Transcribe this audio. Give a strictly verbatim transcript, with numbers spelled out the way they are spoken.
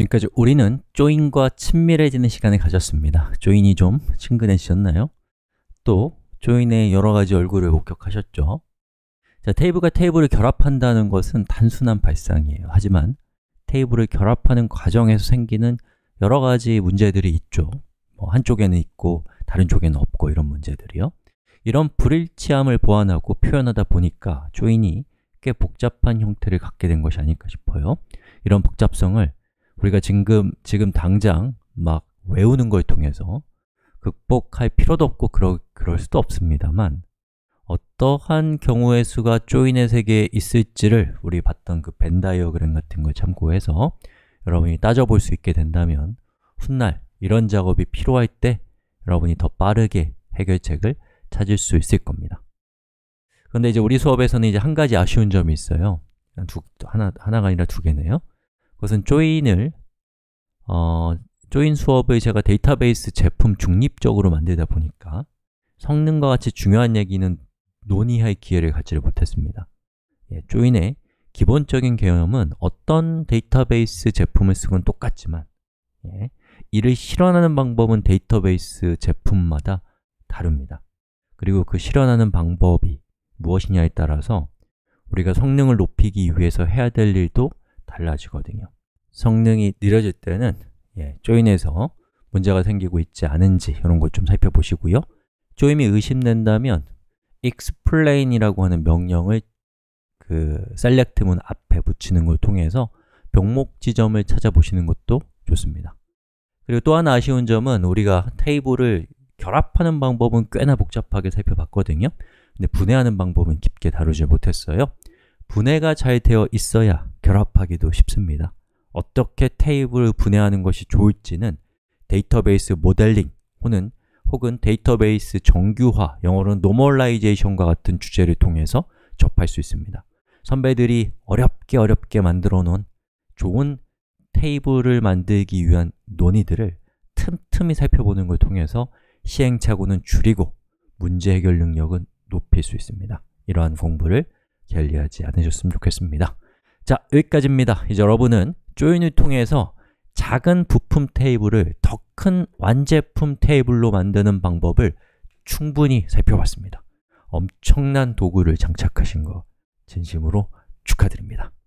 지금까지 우리는 조인과 친밀해지는 시간을 가졌습니다. 조인이 좀 친근해지셨나요? 또 조인의 여러 가지 얼굴을 목격하셨죠? 자, 테이블과 테이블을 결합한다는 것은 단순한 발상이에요. 하지만 테이블을 결합하는 과정에서 생기는 여러 가지 문제들이 있죠. 뭐 한쪽에는 있고 다른 쪽에는 없고 이런 문제들이요. 이런 불일치함을 보완하고 표현하다 보니까 조인이 꽤 복잡한 형태를 갖게 된 것이 아닐까 싶어요. 이런 복잡성을 우리가 지금, 지금 당장 막 외우는 걸 통해서 극복할 필요도 없고 그러, 그럴 수도 없습니다만 어떠한 경우의 수가 조인의 세계에 있을지를 우리 봤던 그 벤 다이어그램 같은 걸 참고해서 여러분이 따져볼 수 있게 된다면 훗날 이런 작업이 필요할 때 여러분이 더 빠르게 해결책을 찾을 수 있을 겁니다. 그런데 이제 우리 수업에서는 이제 한 가지 아쉬운 점이 있어요. 두, 하나, 하나가 아니라 두 개네요. 그것은 조인을 어, 조인 수업을 제가 데이터베이스 제품 중립적으로 만들다 보니까 성능과 같이 중요한 얘기는 논의할 기회를 갖지를 못했습니다. 예, 조인의 기본적인 개념은 어떤 데이터베이스 제품을 쓰건 똑같지만 예, 이를 실현하는 방법은 데이터베이스 제품마다 다릅니다. 그리고 그 실현하는 방법이 무엇이냐에 따라서 우리가 성능을 높이기 위해서 해야 될 일도 달라지거든요. 성능이 느려질 때는 예, 조인에서 문제가 생기고 있지 않은지 이런 것 좀 살펴보시고요. 조인이 의심된다면 explain이라고 하는 명령을 그 select문 앞에 붙이는 걸 통해서 병목 지점을 찾아보시는 것도 좋습니다. 그리고 또 하나 아쉬운 점은 우리가 테이블을 결합하는 방법은 꽤나 복잡하게 살펴봤거든요. 근데 분해하는 방법은 깊게 다루지 못했어요. 분해가 잘 되어 있어야 결합하기도 쉽습니다. 어떻게 테이블을 분해하는 것이 좋을지는 데이터베이스 모델링 혹은, 혹은 데이터베이스 정규화, 영어로는 노멀라이제이션과 같은 주제를 통해서 접할 수 있습니다. 선배들이 어렵게 어렵게 만들어 놓은 좋은 테이블을 만들기 위한 논의들을 틈틈이 살펴보는 걸 통해서 시행착오는 줄이고 문제 해결 능력은 높일 수 있습니다. 이러한 공부를 게을리하지 않으셨으면 좋겠습니다. 자, 여기까지입니다. 이제 여러분은 조인을 통해서 작은 부품 테이블을 더 큰 완제품 테이블로 만드는 방법을 충분히 살펴봤습니다. 엄청난 도구를 장착하신 거 진심으로 축하드립니다.